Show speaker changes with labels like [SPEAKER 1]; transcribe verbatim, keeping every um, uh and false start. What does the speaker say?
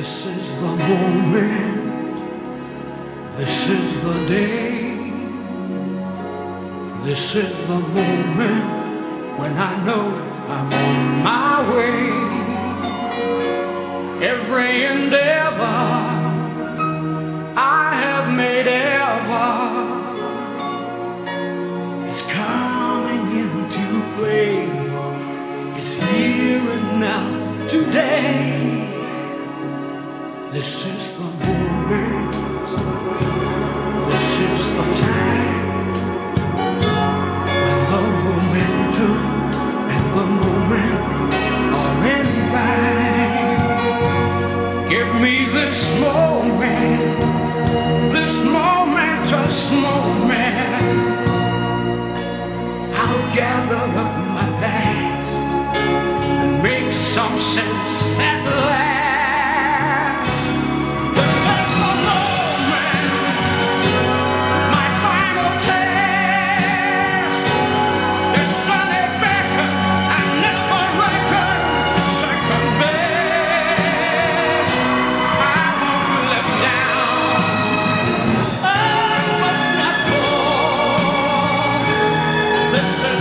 [SPEAKER 1] This is the moment, this is the day, this is the moment when I know I'm on my way. Every endeavor I have made ever is coming into play. It's here and now today. This is the moment, this is the time, when the momentum and the moment are in rhyme. Give me this moment, this momentous moment. I'll gather up my past and make some sense at last. This is